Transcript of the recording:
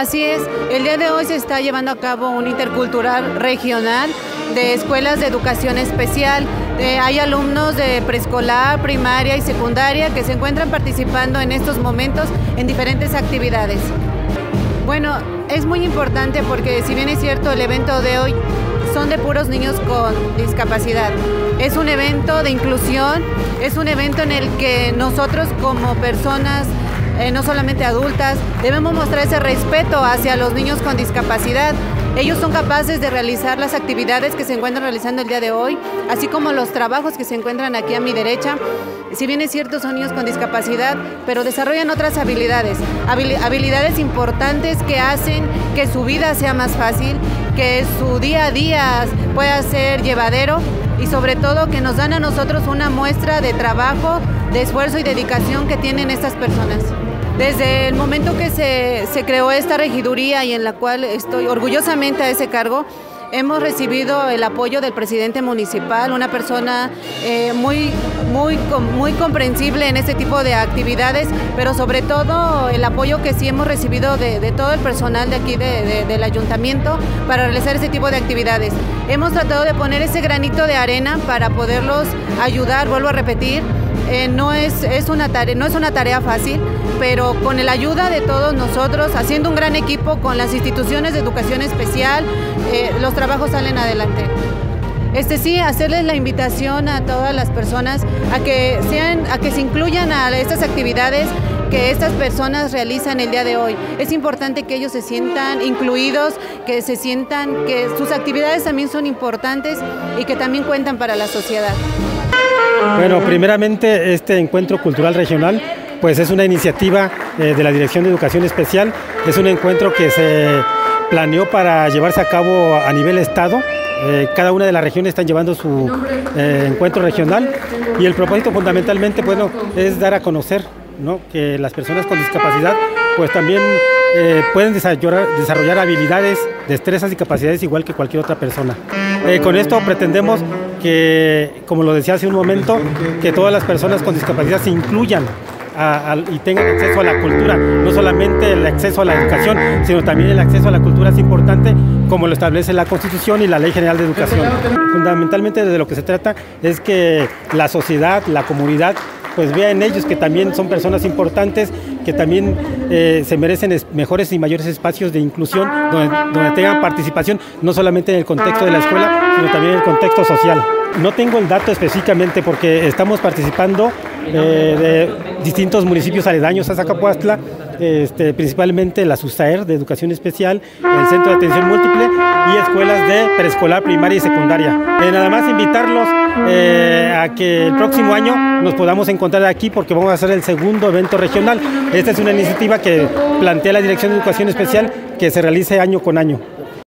Así es, el día de hoy se está llevando a cabo un intercultural regional de escuelas de educación especial. Hay alumnos de preescolar, primaria y secundaria que se encuentran participando en estos momentos en diferentes actividades. Bueno, es muy importante porque si bien es cierto el evento de hoy son de puros niños con discapacidad. Es un evento de inclusión, es un evento en el que nosotros como personas, no solamente adultas, debemos mostrar ese respeto hacia los niños con discapacidad. Ellos son capaces de realizar las actividades que se encuentran realizando el día de hoy, así como los trabajos que se encuentran aquí a mi derecha. Si bien es cierto, son niños con discapacidad, pero desarrollan otras habilidades, habilidades importantes que hacen que su vida sea más fácil, que su día a día pueda ser llevadero y sobre todo que nos dan a nosotros una muestra de trabajo, de esfuerzo y dedicación que tienen estas personas. Desde el momento que se creó esta regiduría y en la cual estoy orgullosamente a ese cargo, hemos recibido el apoyo del presidente municipal, una persona muy comprensible en este tipo de actividades, pero sobre todo el apoyo que sí hemos recibido de todo el personal de aquí del ayuntamiento para realizar este tipo de actividades. Hemos tratado de poner ese granito de arena para poderlos ayudar, vuelvo a repetir. No es una tarea fácil, pero con la ayuda de todos nosotros, haciendo un gran equipo con las instituciones de educación especial, los trabajos salen adelante. Sí, hacerles la invitación a todas las personas a que se incluyan a estas actividades que estas personas realizan el día de hoy. Es importante que ellos se sientan incluidos, que se sientan que sus actividades también son importantes y que también cuentan para la sociedad. Bueno, primeramente este encuentro cultural regional pues es una iniciativa de la Dirección de Educación Especial, es un encuentro que se planeó para llevarse a cabo a nivel estado. Cada una de las regiones están llevando su encuentro regional y el propósito fundamentalmente es dar a conocer, ¿no?, que las personas con discapacidad pues también pueden desarrollar habilidades, destrezas y capacidades igual que cualquier otra persona. Con esto pretendemos que, como lo decía hace un momento, que todas las personas con discapacidad se incluyan y tengan acceso a la cultura. No solamente el acceso a la educación, sino también el acceso a la cultura es importante, como lo establece la Constitución y la Ley General de Educación. Fundamentalmente de lo que se trata es que la sociedad, la comunidad, pues vea en ellos que también son personas importantes, que también se merecen mejores y mayores espacios de inclusión, donde tengan participación, no solamente en el contexto de la escuela, sino también en el contexto social. No tengo el dato específicamente porque estamos participando de distintos municipios aledaños a Zacapuastla, principalmente la SUSAER de Educación Especial, el Centro de Atención Múltiple y escuelas de preescolar, primaria y secundaria. Nada más invitarlos a que el próximo año nos podamos encontrar aquí porque vamos a hacer el segundo evento regional. Esta es una iniciativa que plantea la Dirección de Educación Especial que se realice año con año.